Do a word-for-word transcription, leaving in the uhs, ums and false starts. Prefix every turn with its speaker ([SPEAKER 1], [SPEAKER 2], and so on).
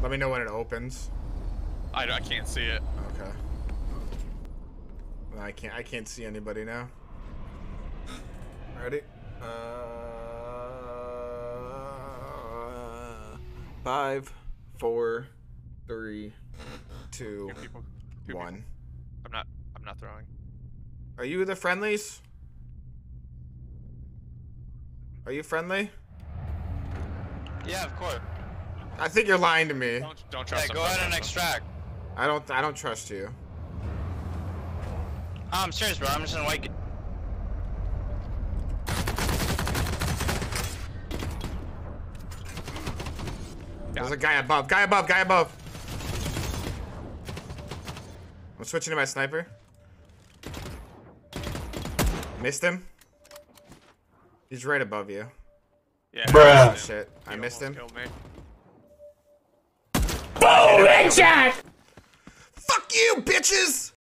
[SPEAKER 1] Let me know when it opens.
[SPEAKER 2] I, I can't see it.
[SPEAKER 1] Okay. Well, I can't. I can't see anybody now. Ready? Uh, five, four, three, two,
[SPEAKER 2] Here, people. Two
[SPEAKER 1] one.
[SPEAKER 2] people. I'm not. I'm not throwing.
[SPEAKER 1] Are you the friendlies? Are you friendly?
[SPEAKER 3] Yeah, of course.
[SPEAKER 1] I think you're lying to me.
[SPEAKER 2] Don't, don't trust
[SPEAKER 3] Yeah,
[SPEAKER 2] them.
[SPEAKER 3] go ahead and extract.
[SPEAKER 1] I don't. I don't trust you.
[SPEAKER 3] Oh, I'm serious, bro. I'm just gonna wait.
[SPEAKER 1] There's a guy above. Guy above. Guy above. I'm switching to my sniper. Missed him. He's right above you.
[SPEAKER 2] Yeah.
[SPEAKER 1] Bruh. Shit. I
[SPEAKER 2] He
[SPEAKER 1] missed him.
[SPEAKER 2] almost killed me.
[SPEAKER 1] Boom! Headshot! Fuck you, bitches!